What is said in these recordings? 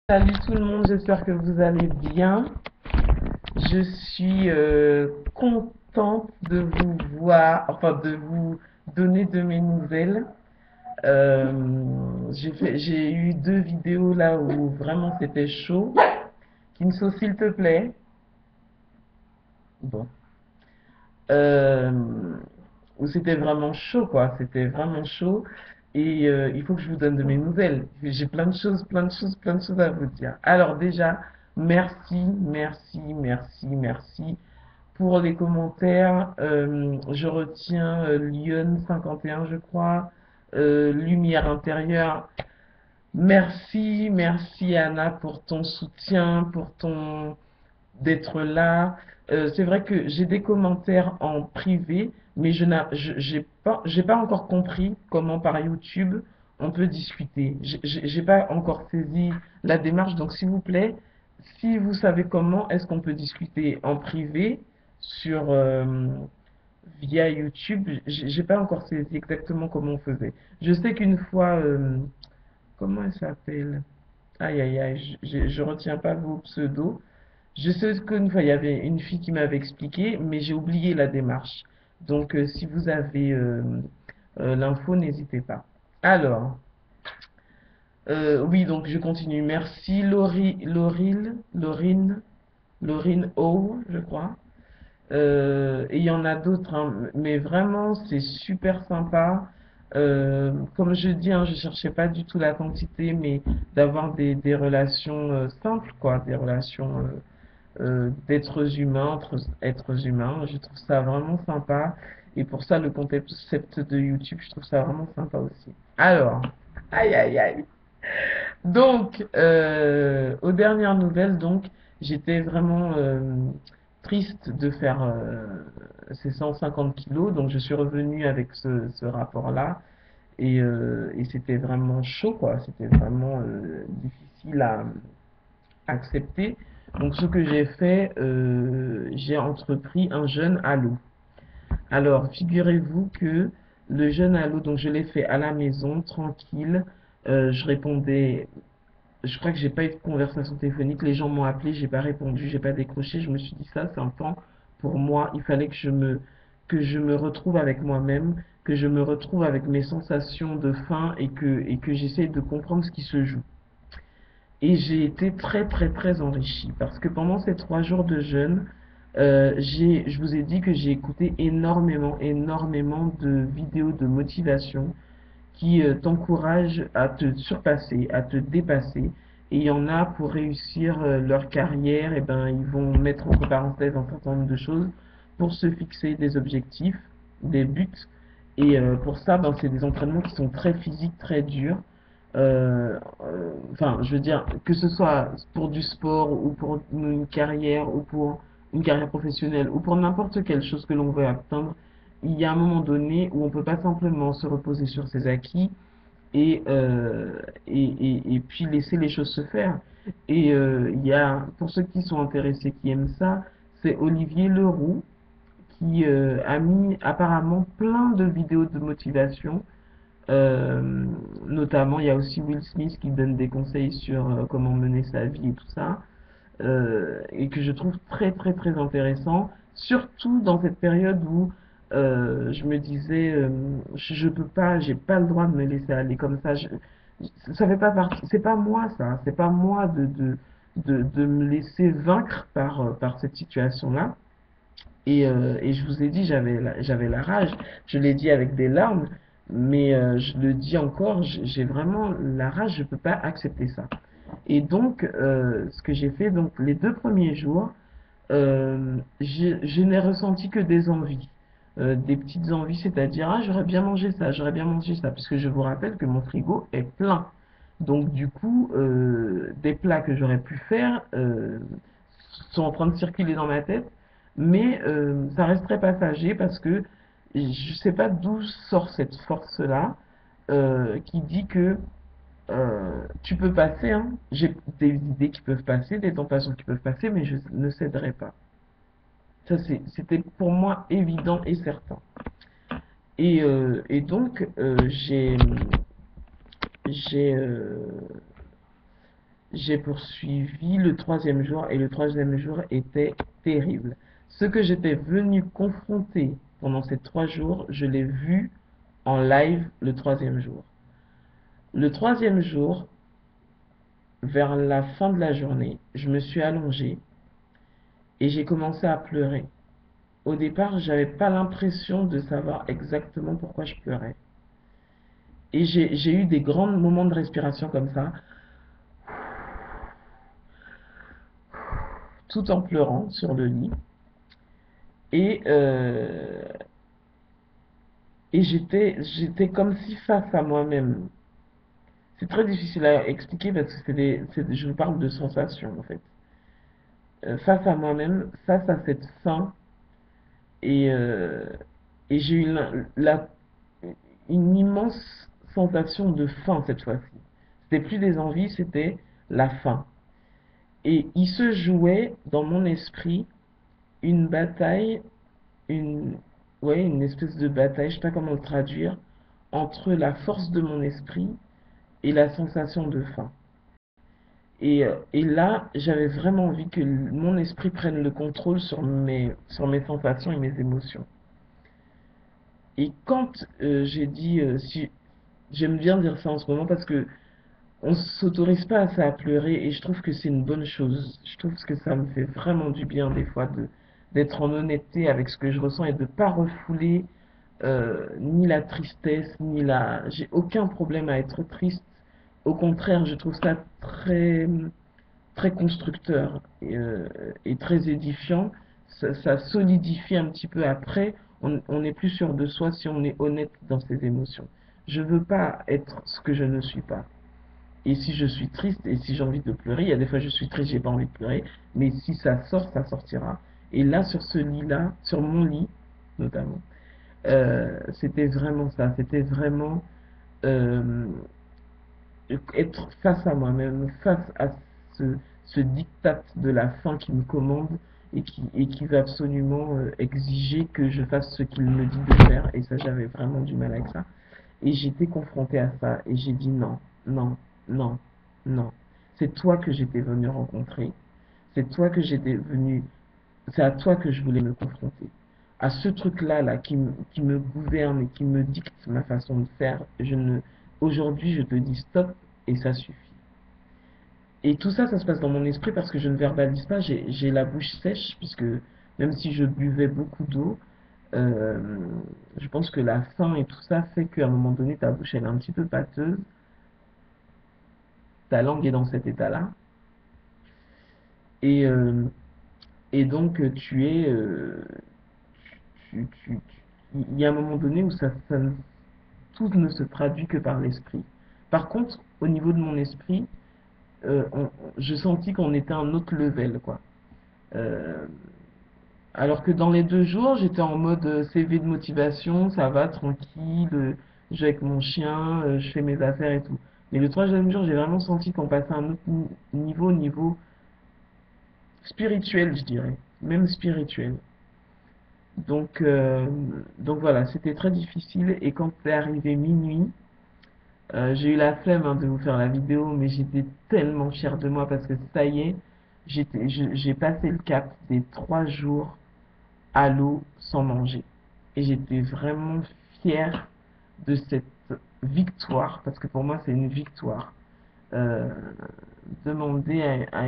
Salut tout le monde, j'espère que vous allez bien. Je suis contente de vous voir, enfin de vous donner de mes nouvelles. J'ai eu deux vidéos là où vraiment c'était chaud. Kinso, s'il te plaît. Bon. Euh, Où c'était vraiment chaud, quoi. C'était vraiment chaud. Et il faut que je vous donne de mes nouvelles. J'ai plein de choses, plein de choses, plein de choses à vous dire. Alors déjà, merci, merci, merci, merci pour les commentaires. Je retiens Lyon 51, je crois. Lumière intérieure. Merci, merci Anna pour ton soutien, pour ton d'être là. C'est vrai que j'ai des commentaires en privé, mais j'ai pas encore compris comment par YouTube on peut discuter. J'ai pas encore saisi la démarche, donc s'il vous plaît, si vous savez comment est-ce qu'on peut discuter en privé sur via YouTube, j'ai pas encore saisi exactement comment on faisait. Je sais qu'une fois, comment elle s'appelle? Aïe aïe aïe, je retiens pas vos pseudos. Je sais qu'une fois, il y avait une fille qui m'avait expliqué, mais j'ai oublié la démarche. Donc, si vous avez l'info, n'hésitez pas. Alors, oui, donc je continue. Merci Laurine O, je crois. Et il y en a d'autres, hein, mais vraiment, c'est super sympa. Comme je dis, hein, je cherchais pas du tout la quantité, mais d'avoir des relations simples, quoi, des relations d'êtres humains entre êtres humains. Je trouve ça vraiment sympa. Et pour ça, le concept de YouTube, je trouve ça vraiment sympa aussi. Alors, aïe aïe aïe. Donc, aux dernières nouvelles, donc, j'étais vraiment triste de faire ces 150 kilos. Donc, je suis revenue avec ce rapport-là. Et c'était vraiment chaud, quoi. C'était vraiment difficile à accepter. Donc, ce que j'ai fait, j'ai entrepris un jeûne à l'eau. Alors, figurez-vous que le jeûne à l'eau, donc je l'ai fait à la maison, tranquille. Je répondais, je crois que j'ai pas eu de conversation téléphonique. Les gens m'ont appelé, j'ai pas répondu, j'ai pas décroché. Je me suis dit ça, c'est un temps pour moi. Il fallait que je me retrouve avec moi-même, que je me retrouve avec mes sensations de faim et que j'essaye de comprendre ce qui se joue. Et j'ai été très très très enrichie parce que pendant ces 3 jours de jeûne, je vous ai dit que j'ai écouté énormément de vidéos de motivation qui t'encouragent à te surpasser, à te dépasser. Et il y en a pour réussir leur carrière, et ben ils vont mettre entre parenthèses un certain nombre de choses pour se fixer des objectifs, des buts. Et pour ça, ben, c'est des entraînements qui sont très physiques, très durs. Enfin, je veux dire, que ce soit pour du sport ou pour une carrière ou pour une carrière professionnelle ou pour n'importe quelle chose que l'on veut atteindre, il y a un moment donné où on peut pas simplement se reposer sur ses acquis et, et puis laisser les choses se faire. Et il y a, pour ceux qui sont intéressés, qui aiment ça, c'est Olivier Leroux qui a mis apparemment plein de vidéos de motivation. Euh, Notamment, il y a aussi Will Smith qui donne des conseils sur comment mener sa vie et tout ça, et que je trouve très très très intéressant, surtout dans cette période où je me disais, je peux pas, j'ai pas le droit de me laisser aller comme ça. Ça fait pas partie, c'est pas moi ça, c'est pas moi de me laisser vaincre par cette situation-là. Et je vous ai dit, j'avais la rage. Je l'ai dit avec des larmes, mais je le dis encore, j'ai vraiment la rage, je peux pas accepter ça. Et donc, ce que j'ai fait, donc les 2 premiers jours, je n'ai ressenti que des envies. Des petites envies, c'est-à-dire, ah, j'aurais bien mangé ça, j'aurais bien mangé ça, puisque je vous rappelle que mon frigo est plein. Donc, du coup, des plats que j'aurais pu faire sont en train de circuler dans ma tête, mais ça reste très passager parce que je sais pas d'où sort cette force-là qui dit que tu peux passer, hein. J'ai des idées qui peuvent passer, des tentations qui peuvent passer, mais je ne céderai pas. Ça, c'était pour moi évident et certain. Et donc, j'ai J'ai poursuivi le troisième jour et le troisième jour était terrible. Ce que j'étais venu confronter pendant ces 3 jours, je l'ai vu en live le troisième jour. Le troisième jour, vers la fin de la journée, je me suis allongée et j'ai commencé à pleurer. Au départ, j'avais pas l'impression de savoir exactement pourquoi je pleurais. Et j'ai eu des grands moments de respiration comme ça, tout en pleurant sur le lit. Et, euh, et j'étais comme si face à moi-même. C'est très difficile à expliquer parce que je vous parle de sensations en fait. Face à moi-même, face à cette faim, et, euh, et j'ai eu une immense sensation de faim cette fois-ci. C'était plus des envies, c'était la faim. Et il se jouait dans mon esprit une bataille, une, ouais, une espèce de bataille, je sais pas comment le traduire, entre la force de mon esprit et la sensation de faim. Et là, j'avais vraiment envie que mon esprit prenne le contrôle sur mes sensations et mes émotions. Et quand j'ai dit, si j'aime bien dire ça en ce moment parce que on s'autorise pas assez à pleurer et je trouve que c'est une bonne chose. Je trouve que ça me fait vraiment du bien des fois d'être en honnêteté avec ce que je ressens et de pas refouler ni la tristesse ni la. J'ai aucun problème à être triste. Au contraire, je trouve ça très constructeur et très édifiant. Ça solidifie un petit peu après. On est plus sûr de soi si on est honnête dans ses émotions. Je veux pas être ce que je ne suis pas. Et si je suis triste et si j'ai envie de pleurer, il y a des fois je suis triste, j'ai pas envie de pleurer, mais si ça sort, ça sortira. Et là, sur ce lit-là, sur mon lit notamment, c'était vraiment ça. C'était vraiment euh, être face à moi-même, face à ce diktat de la faim qui me commande et qui va absolument exiger que je fasse ce qu'il me dit de faire. Et ça, j'avais vraiment du mal avec ça. Et j'étais confrontée à ça et j'ai dit non, non, non, non. C'est toi que j'étais venu rencontrer. C'est toi que j'étais venu. C'est à toi que je voulais me confronter. À ce truc-là, là, qui me gouverne et qui me dicte ma façon de faire, aujourd'hui, je te dis stop et ça suffit. Et tout ça, ça se passe dans mon esprit parce que je ne verbalise pas. J'ai la bouche sèche puisque même si je buvais beaucoup d'eau, euh, je pense que la faim et tout ça fait qu'à un moment donné, ta bouche elle est un petit peu pâteuse, ta langue est dans cet état-là, et, euh, et donc il y a un moment donné où tout ne se traduit que par l'esprit. Par contre, au niveau de mon esprit, je sentis qu'on était à un autre level, quoi. Euh, Alors que dans les 2 jours, j'étais en mode CV de motivation, ça va, tranquille, je vais avec mon chien, je fais mes affaires et tout. Mais le troisième jour, j'ai vraiment senti qu'on passait à un autre niveau spirituel, je dirais, même spirituel. Donc, euh, donc voilà, c'était très difficile. Et quand c'est arrivé minuit, j'ai eu la flemme hein, de vous faire la vidéo, mais j'étais tellement fière de moi parce que ça y est, j'ai passé le cap des 3 jours à l'eau sans manger. Et j'étais vraiment fière de cette victoire, parce que pour moi c'est une victoire. Euh, Demander à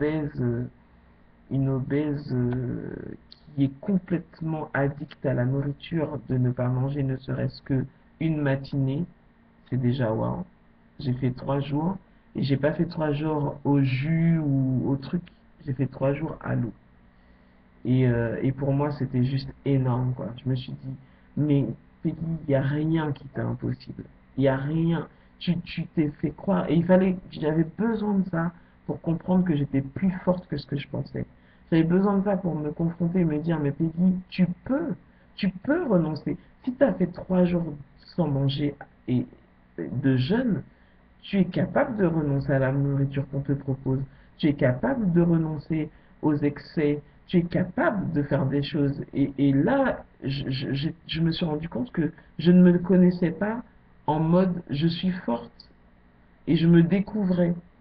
une obèse qui est complètement addicte à la nourriture de ne pas manger ne serait-ce que une matinée, c'est déjà waouh. J'ai fait 3 jours et j'ai pas fait 3 jours au jus ou au truc, j'ai fait 3 jours à l'eau. Et pour moi, c'était juste énorme, quoi. Je me suis dit, mais Peggy, il n'y a rien qui t'est impossible. Il n'y a rien. Tu t'es fait croire. Et j'avais besoin de ça pour comprendre que j'étais plus forte que ce que je pensais. J'avais besoin de ça pour me confronter et me dire, mais Peggy, tu peux renoncer. Si tu as fait 3 jours sans manger et de jeûne, tu es capable de renoncer à la nourriture qu'on te propose. Tu es capable de renoncer aux excès. Tu es capable de faire des choses. Et là, je me suis rendu compte que je ne me connaissais pas en mode je suis forte et je me découvrais.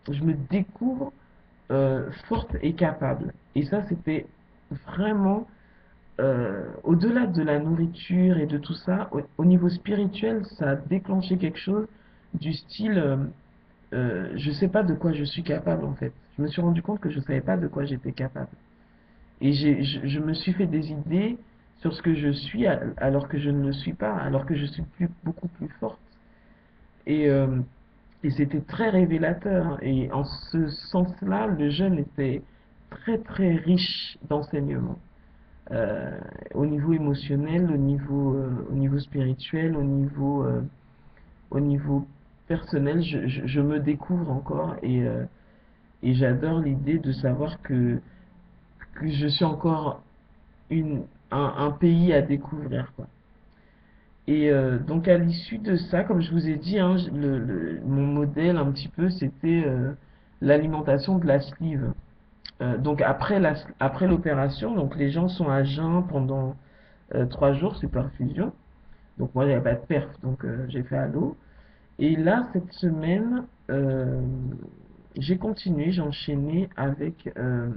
je me découvre forte et capable. Et ça, c'était vraiment, au-delà de la nourriture et de tout ça, au niveau spirituel, ça a déclenché quelque chose du style, je sais pas de quoi je suis capable en fait. Je me suis rendu compte que je savais pas de quoi j'étais capable. Et je me suis fait des idées sur ce que je suis alors que je ne le suis pas, alors que je suis beaucoup plus forte. Et, euh, et c'était très révélateur. Et en ce sens-là, le jeûne était très très riche d'enseignements. Euh, Au niveau émotionnel, au niveau spirituel, au niveau personnel, je me découvre encore et j'adore l'idée de savoir que je suis encore un pays à découvrir, quoi. Et donc à l'issue de ça, comme je vous ai dit, hein, mon modèle un petit peu, c'était l'alimentation de la sleeve. Donc après l'opération, donc les gens sont à jeun pendant 3 jours, c'est perfusion. Donc moi, il n'y avait pas de perf, donc j'ai fait à l'eau. Et là, cette semaine, j'ai continué, j'ai enchaîné avec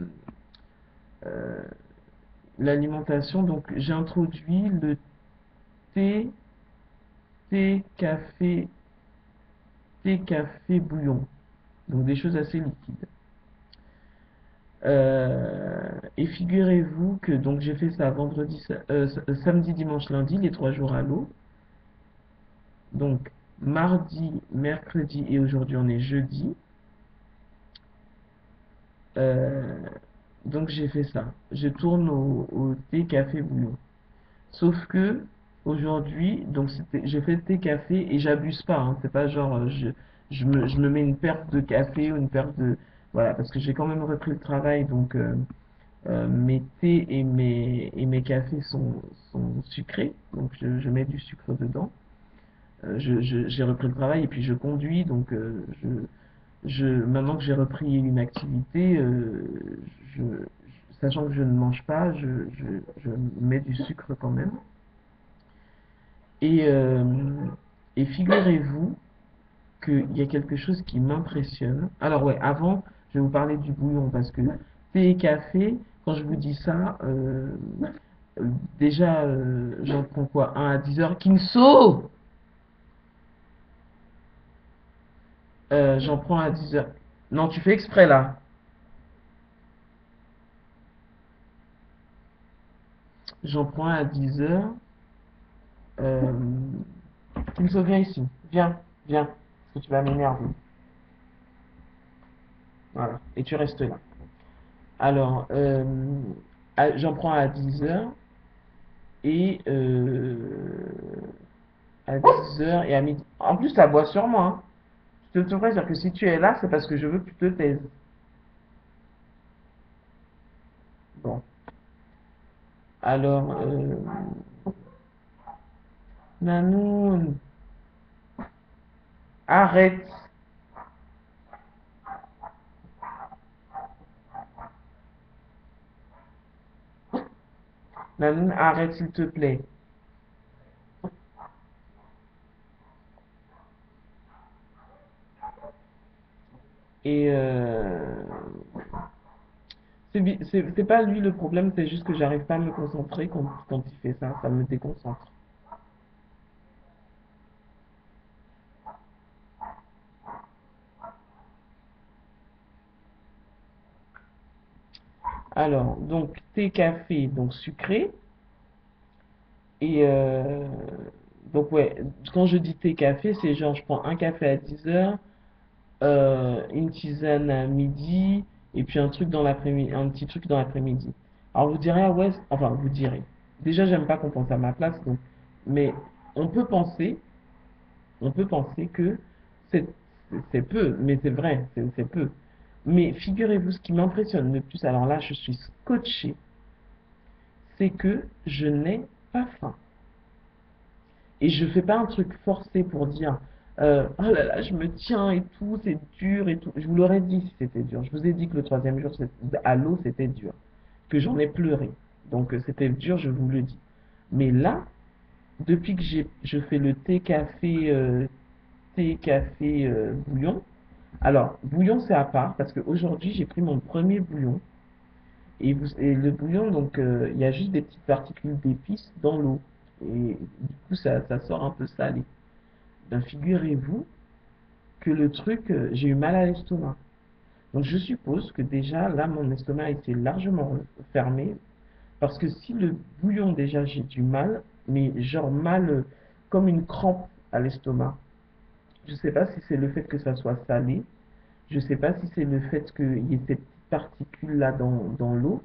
euh, l'alimentation. Donc j'ai introduit le thé, thé, café, bouillon. Donc des choses assez liquides. Et figurez-vous que donc j'ai fait ça samedi, dimanche, lundi, les 3 jours à l'eau. Donc mardi, mercredi et aujourd'hui on est jeudi. Euh, donc j'ai fait ça. Je tourne au thé, café, bouillon. Sauf que aujourd'hui, donc j'ai fait thé, café et j'abuse pas. Hein. C'est pas genre je me mets une perte de café ou une perte de voilà parce que j'ai quand même repris le travail donc mes thés et mes cafés sont sucrés donc je mets du sucre dedans. J'ai repris le travail et puis je conduis donc maintenant que j'ai repris une activité, je, sachant que je ne mange pas, je mets du sucre quand même. Et, euh, et figurez-vous qu'il y a quelque chose qui m'impressionne. Alors ouais, avant, je vais vous parler du bouillon parce que thé et café, quand je vous dis ça, euh, déjà, j'en prends quoi? Un à 10 heures. Kinso! J'en prends à 10 heures. Non, tu fais exprès là. J'en prends un à 10 heures. Euh, Kinso, viens ici. Viens, viens. Parce que tu vas m'énerver. Voilà. Et tu restes là. Alors, j'en prends à 10 heures et à 10 heures et à midi. En plus, ça boit sur moi. Hein. Je te devrais dire que si tu es là, c'est parce que je veux que tu te taises. Bon. Alors, Nanou, arrête. Nanou, arrête s'il te plaît. Et c'est pas lui le problème, c'est juste que j'arrive pas à me concentrer quand il fait ça. Ça me déconcentre. Alors, donc, thé, café, donc sucré. Et donc, ouais, quand je dis thé, café, c'est genre, je prends un café à 10 heures, une tisane à midi, et puis un truc dans l'après-midi, un petit truc dans l'après-midi. Alors, vous direz, ah ouais, enfin, vous direz. Déjà, j'aime pas qu'on pense à ma place, donc, mais on peut penser, on peut penser que c'est c'est peu, mais c'est vrai, c'est peu. Mais figurez-vous, ce qui m'impressionne le plus, alors là, je suis scotché, c'est que je n'ai pas faim. Et je fais pas un truc forcé pour dire oh là là, je me tiens et tout, c'est dur et tout. Je vous l'aurais dit si c'était dur. Je vous ai dit que le troisième jour à l'eau, c'était dur. Que j'en ai pleuré. Donc c'était dur, je vous le dis. Mais là, depuis que je fais le thé, café, bouillon, Alors, bouillon, c'est à part parce qu'aujourd'hui, j'ai pris mon premier bouillon. Et le bouillon, donc, il y a juste des petites particules d'épices dans l'eau. Et du coup, ça sort un peu salé. Ben, figurez-vous que le truc, j'ai eu mal à l'estomac. Donc, je suppose que déjà, là, mon estomac était largement fermé. Parce que si le bouillon, déjà, j'ai du mal, mais genre mal, comme une crampe à l'estomac. Je sais pas si c'est le fait que ça soit salé. Je sais pas si c'est le fait qu'il y ait ces petites particules-là dans l'eau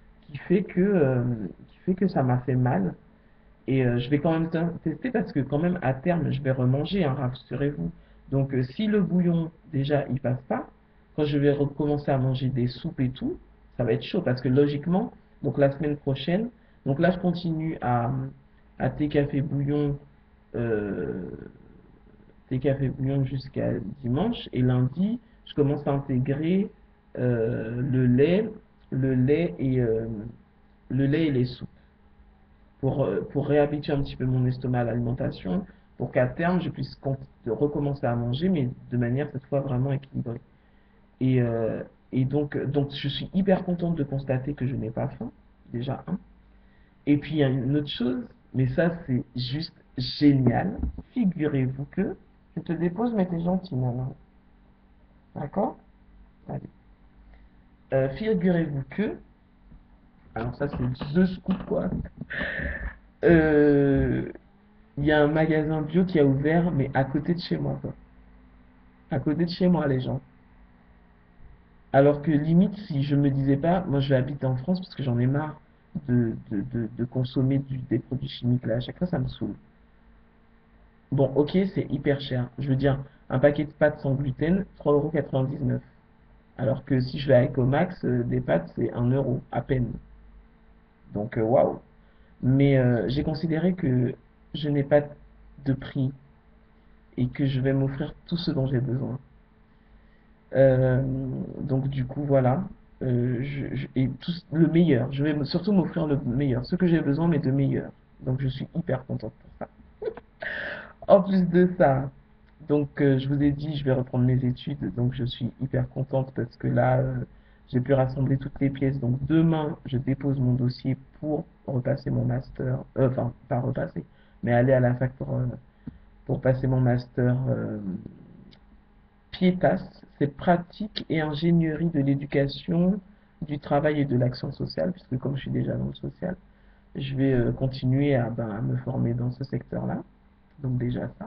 qui fait que ça m'a fait mal. Et je vais quand même tester parce que quand même à terme, je vais remanger, hein, rassurez-vous. Donc si le bouillon, déjà, il passe pas, quand je vais recommencer à manger des soupes et tout, ça va être chaud parce que logiquement, donc la semaine prochaine, donc là, je continue à thé, café, bouillon, euh, thé, café, bouillon jusqu'à dimanche. Et lundi, je commence à intégrer le lait, le lait et, euh, le lait et les soupes pour réhabituer un petit peu mon estomac à l'alimentation, pour qu'à terme, je puisse recommencer à manger, mais de manière cette fois vraiment équilibrée. Et, euh, et donc, je suis hyper contente de constater que je n'ai pas faim, déjà un. Et puis, il y a une autre chose, mais ça, c'est juste génial. Figurez-vous que je te dépose, mais t'es gentil, maman. D'accord? Allez. Figurez-vous que, alors ça, c'est The Scoop, quoi. Euh, Il y a un magasin bio qui a ouvert, mais à côté de chez moi, quoi. À côté de chez moi, les gens. Alors que limite, si je me disais pas, moi je vais habiter en France parce que j'en ai marre de consommer des produits chimiques là. À chaque fois, ça me saoule. Bon, ok, c'est hyper cher. Je veux dire, un paquet de pâtes sans gluten, 3,99 €. Alors que si je vais à Ecomax, des pâtes, c'est 1 € à peine. Donc, waouh. Mais j'ai considéré que je n'ai pas de prix et que je vais m'offrir tout ce dont j'ai besoin. Euh, donc du coup, voilà. Et tout le meilleur. Je vais surtout m'offrir le meilleur. Ce que j'ai besoin, mais de meilleur. Donc je suis hyper contente pour ça. En plus de ça, donc je vous ai dit, je vais reprendre mes études. Donc je suis hyper contente parce que là, j'ai pu rassembler toutes les pièces. Donc demain, je dépose mon dossier pour repasser mon master. Enfin, pas repasser, mais aller à la fac pour passer mon master. PIETAS, c'est pratique et ingénierie de l'éducation, du travail et de l'action sociale, puisque comme je suis déjà dans le social, je vais continuer à me former dans ce secteur-là. Donc déjà ça.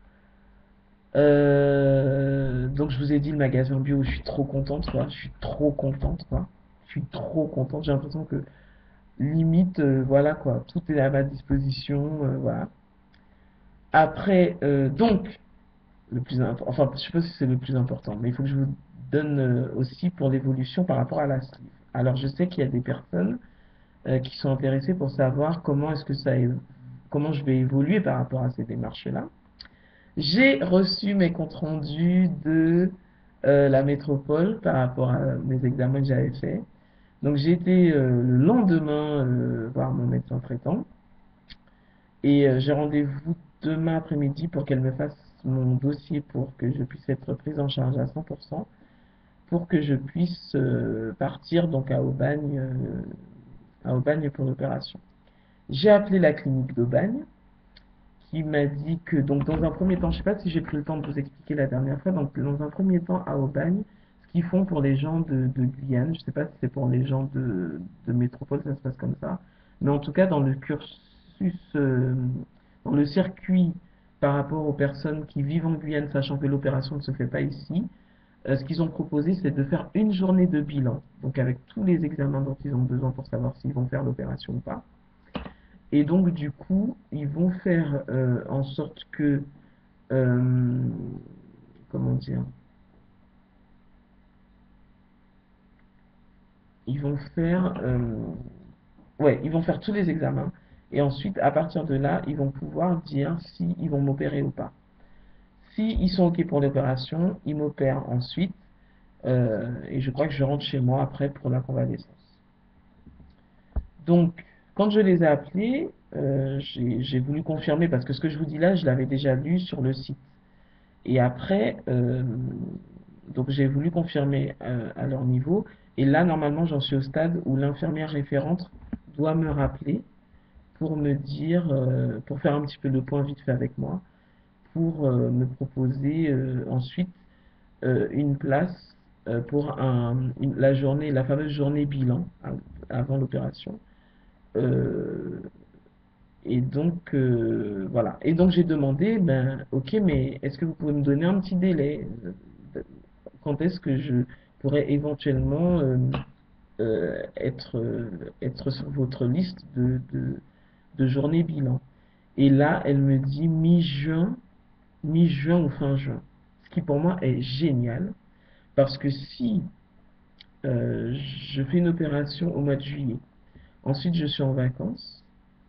Donc je vous ai dit le magasin bio, je suis trop contente, quoi. Je suis trop contente, quoi. Je suis trop contente. J'ai l'impression que limite, voilà quoi, tout est à ma disposition, voilà. Après, donc, le plus important, enfin, je sais pas si c'est le plus important, mais il faut que je vous donne aussi pour l'évolution par rapport à la sleeve. Alors, je sais qu'il y a des personnes qui sont intéressées pour savoir comment est-ce que comment je vais évoluer par rapport à ces démarches-là. J'ai reçu mes comptes rendus de la métropole par rapport à mes examens que j'avais faits. Donc, j'ai été le lendemain voir mon médecin traitant et j'ai rendez-vous demain après-midi pour qu'elle me fasse mon dossier pour que je puisse être prise en charge à 100%, pour que je puisse partir donc à Aubagne pour l'opération. J'ai appelé la clinique d'Aubagne qui m'a dit que, donc dans un premier temps, je ne sais pas si j'ai pris le temps de vous expliquer la dernière fois, donc dans un premier temps à Aubagne, ce qu'ils font pour les gens de Guyane, je ne sais pas si c'est pour les gens de métropole, ça se passe comme ça, mais en tout cas dans le cursus, dans le circuit par rapport aux personnes qui vivent en Guyane, sachant que l'opération ne se fait pas ici, ce qu'ils ont proposé, c'est de faire une journée de bilan, donc avec tous les examens dont ils ont besoin pour savoir s'ils vont faire l'opération ou pas. Et donc, du coup, ils vont faire en sorte que, euh, comment dire, ils vont faire, ouais, ils vont faire tous les examens. Et ensuite, à partir de là, ils vont pouvoir dire si ils vont m'opérer ou pas. Si ils sont OK pour l'opération, ils m'opèrent ensuite. Et je crois que je rentre chez moi après pour la convalescence. Donc, quand je les ai appelés, j'ai voulu confirmer parce que ce que je vous dis là, je l'avais déjà lu sur le site. Et après, Donc j'ai voulu confirmer à leur niveau. Et là, normalement, j'en suis au stade où l'infirmière référente doit me rappeler pour me dire, pour faire un petit peu le point vite fait avec moi, pour me proposer ensuite une place pour la journée, la fameuse journée bilan avant l'opération. Euh, et donc, voilà. Et donc, j'ai demandé, ben, ok, mais est-ce que vous pouvez me donner un petit délai? Quand est-ce que je pourrais éventuellement être, être sur votre liste de journée bilan? Et là, elle me dit mi-juin ou fin juin. Ce qui pour moi est génial, parce que si je fais une opération au mois de juillet, ensuite je suis en vacances,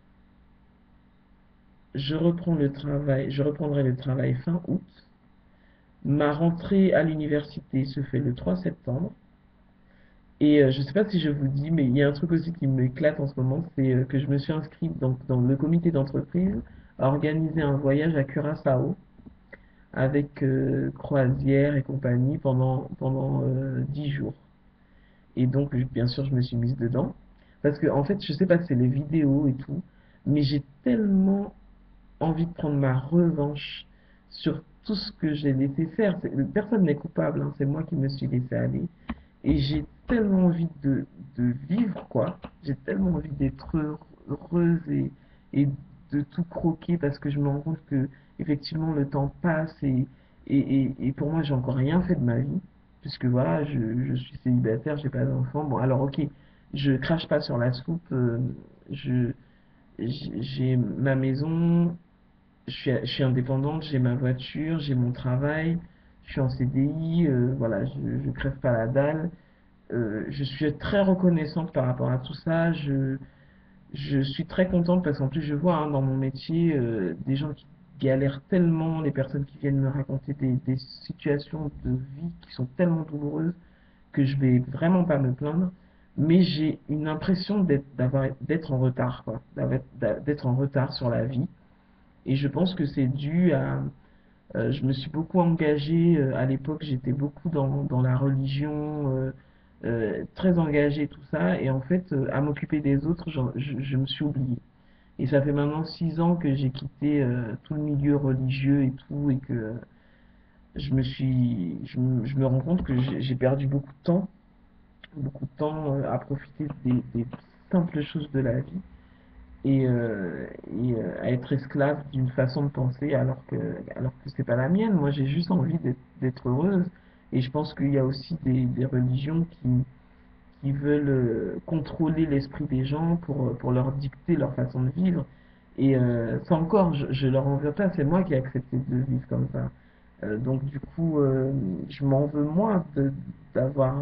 je reprendrai le travail fin août. Ma rentrée à l'université se fait le 3 septembre. Et je ne sais pas si je vous dis, mais il y a un truc aussi qui m'éclate en ce moment, c'est que je me suis inscrite donc, dans le comité d'entreprise à organiser un voyage à Curaçao avec croisière et compagnie pendant 10 jours. Et donc, bien sûr, je me suis mise dedans. Parce que, en fait, je sais pas si c'est les vidéos et tout, mais j'ai tellement envie de prendre ma revanche sur tout ce que j'ai laissé faire. Personne n'est coupable, hein, c'est moi qui me suis laissé aller. Et j'ai tellement envie de vivre, quoi. J'ai tellement envie d'être heureuse et de tout croquer parce que je me rends compte que, effectivement, le temps passe et pour moi, j'ai encore rien fait de ma vie. Puisque voilà, je suis célibataire, j'ai pas d'enfant. Bon, alors ok, je crache pas sur la soupe. Je, j'ai ma maison, je suis indépendante, j'ai ma voiture, j'ai mon travail, je suis en CDI, voilà, je crève pas la dalle. Je suis très reconnaissante par rapport à tout ça. Je suis très contente parce qu'en plus je vois hein, dans mon métier des gens qui galèrent tellement, les personnes qui viennent me raconter des situations de vie qui sont tellement douloureuses que je vais vraiment pas me plaindre. Mais j'ai une impression d'être en retard, quoi, d'être en retard sur la vie. Et je pense que c'est dû à, je me suis beaucoup engagé à l'époque, j'étais beaucoup dans la religion, très engagé, tout ça, et en fait, à m'occuper des autres, je me suis oublié. Et ça fait maintenant 6 ans que j'ai quitté tout le milieu religieux et tout, et que je me rends compte que j'ai perdu beaucoup de temps à profiter des simples choses de la vie à être esclave d'une façon de penser alors que c'est pas la mienne. Moi, j'ai juste envie d'être heureuse. Et je pense qu'il y a aussi des religions qui veulent contrôler l'esprit des gens pour leur dicter leur façon de vivre. Et ça encore, je leur en veux pas, c'est moi qui ai accepté de vivre comme ça. Donc du coup, je m'en veux moi d'avoir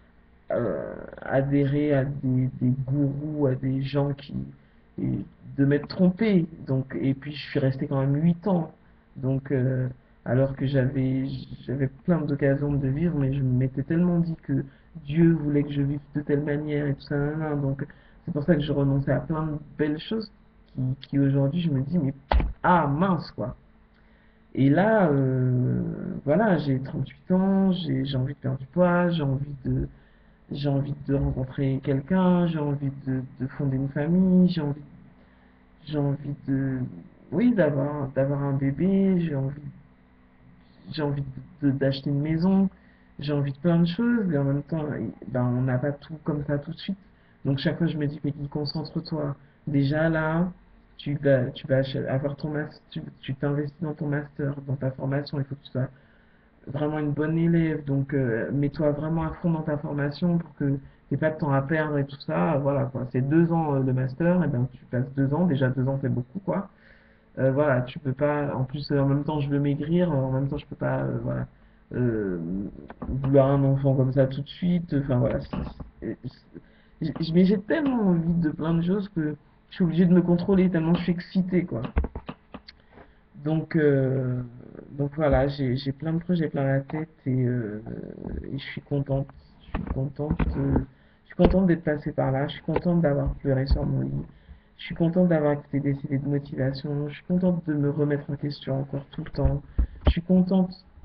adhérer à des gourous, à des gens et de m'être trompé. Donc, et puis je suis resté quand même 8 ans. Donc, alors que j'avais plein d'occasions de vivre, mais je m'étais tellement dit que Dieu voulait que je vive de telle manière et tout ça. Nan, nan. Donc, c'est pour ça que je renonçais à plein de belles choses qui aujourd'hui, je me dis, mais ah mince quoi. Et là, voilà, j'ai 38 ans, j'ai envie de perdre du poids, j'ai envie de rencontrer quelqu'un, j'ai envie de fonder une famille, j'ai envie oui, d'avoir un bébé, j'ai envie d'acheter une maison, j'ai envie de plein de choses, et en même temps, ben, on n'a pas tout comme ça tout de suite. Donc chaque fois, je me dis, mais concentre-toi. Déjà là, tu vas avoir ton master, tu t'investis dans ton master, dans ta formation, il faut que tu sois vraiment une bonne élève, donc mets-toi vraiment à fond dans ta formation pour que t'aies pas de temps à perdre et tout ça. Voilà quoi, c'est 2 ans de master, et ben tu passes 2 ans, déjà 2 ans c'est beaucoup quoi. Voilà, tu peux pas, en plus en même temps je veux maigrir, en même temps je peux pas, voilà, euh, vouloir un enfant comme ça tout de suite. Enfin voilà, mais j'ai tellement envie de plein de choses que je suis obligé de me contrôler tellement je suis excité quoi. Donc, euh, donc voilà, j'ai plein de projets plein la tête et je suis contente. Je suis contente, je suis contente d'être passée par là. Je suis contente d'avoir pleuré sur mon lit. Je suis contente d'avoir écouté des CD de motivation. Je suis contente de me remettre en question encore tout le temps. Je suis contente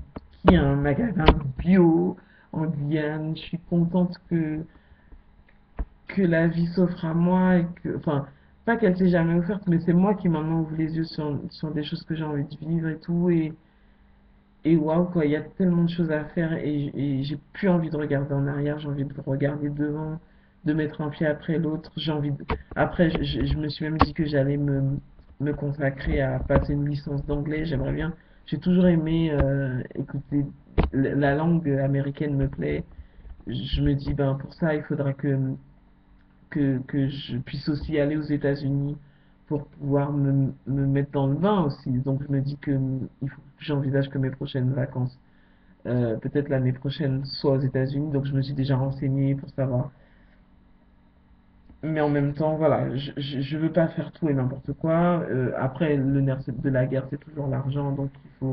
aussi un magasin bio en Guyane. Je suis contente que la vie s'offre à moi et que, enfin, pas qu'elle s'est jamais offerte, mais c'est moi qui maintenant ouvre les yeux sur des choses que j'ai envie de vivre et tout. Et waouh, quoi, il y a tellement de choses à faire et j'ai plus envie de regarder en arrière, j'ai envie de regarder devant, de mettre un pied après l'autre. Après, je me suis même dit que j'allais me consacrer à passer une licence d'anglais. J'aimerais bien. J'ai toujours aimé écouter. La langue américaine me plaît. Je me dis, ben, pour ça, il faudra que je puisse aussi aller aux États-Unis pour pouvoir me mettre dans le bain aussi. Donc je me dis que il faut que j'envisage que mes prochaines vacances, peut-être l'année prochaine, soient aux États-Unis. Donc je me suis déjà renseigné pour savoir. Mais en même temps, voilà, je veux pas faire tout et n'importe quoi. Après, le nerf de la guerre, c'est toujours l'argent, donc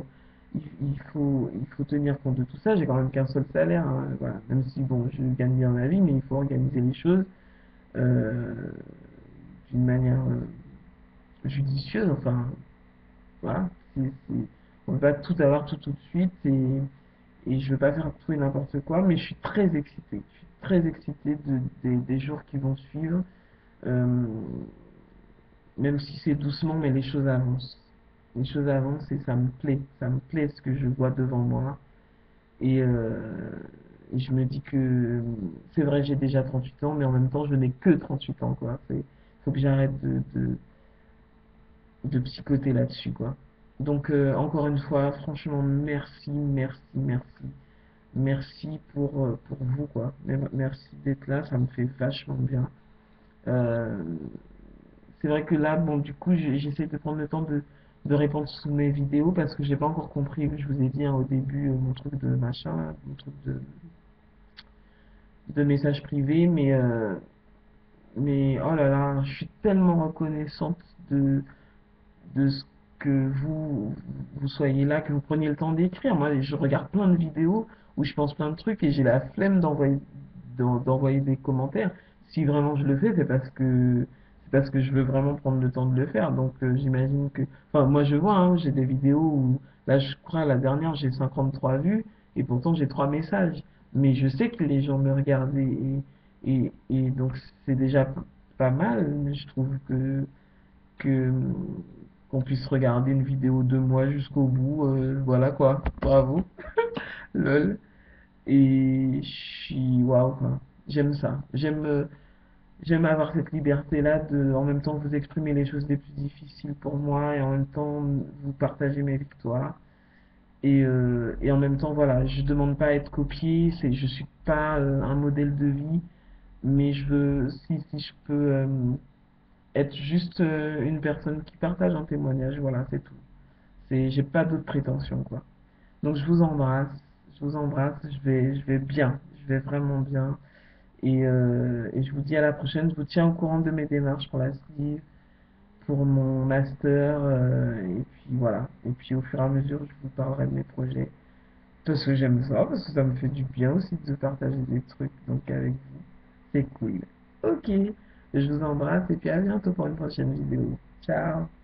il faut tenir compte de tout ça. J'ai quand même qu'un seul salaire, hein, voilà. Même si bon, je gagne bien ma vie, mais il faut organiser les choses euh, d'une manière judicieuse. Enfin, voilà, on va tout avoir tout de suite et je veux pas faire tout et n'importe quoi, mais je suis très excité. Je suis très excité des jours qui vont suivre. Euh, Même si c'est doucement, mais les choses avancent. Les choses avancent et ça me plaît. Ça me plaît ce que je vois devant moi. Et je me dis que c'est vrai, j'ai déjà 38 ans, mais en même temps, je n'ai que 38 ans, quoi. Faut que j'arrête de psychoter là-dessus, quoi. Donc, encore une fois, franchement, merci, merci, merci. Merci pour vous, quoi. Merci d'être là, ça me fait vachement bien. Euh, c'est vrai que là, bon, du coup, j'essaie de prendre le temps de répondre sous mes vidéos parce que j'ai pas encore compris, je vous ai dit hein, au début, mon truc de machin, là, mon truc de message privé, mais oh là là, je suis tellement reconnaissante de ce que vous soyez là, que vous preniez le temps d'écrire. Moi, je regarde plein de vidéos où je pense plein de trucs et j'ai la flemme d'envoyer des commentaires. Si vraiment je le fais, c'est parce que je veux vraiment prendre le temps de le faire. Donc, j'imagine que, enfin, moi, je vois, hein, j'ai des vidéos où, là, je crois, la dernière, j'ai 53 vues et pourtant j'ai 3 messages. Mais je sais que les gens me regardent et donc c'est déjà pas mal. Je trouve que qu'on puisse regarder une vidéo de moi jusqu'au bout. Voilà quoi, bravo, lol. Et je suis waouh quoi. J'aime ça. J'aime avoir cette liberté-là de en même temps vous exprimer les choses les plus difficiles pour moi et en même temps vous partager mes victoires. Et en même temps, voilà, je demande pas à être copié, je suis pas un modèle de vie, mais je veux, si je peux être juste une personne qui partage un témoignage, voilà, c'est tout. J'ai pas d'autres prétentions, quoi. Donc je vous embrasse, je vais bien, je vais vraiment bien. Et je vous dis à la prochaine, je vous tiens au courant de mes démarches pour la sleeve, pour mon master, et puis voilà. Et puis au fur et à mesure, je vous parlerai de mes projets. Parce que j'aime ça, parce que ça me fait du bien aussi de partager des trucs donc avec vous. C'est cool. Ok, je vous embrasse et puis à bientôt pour une prochaine vidéo. Ciao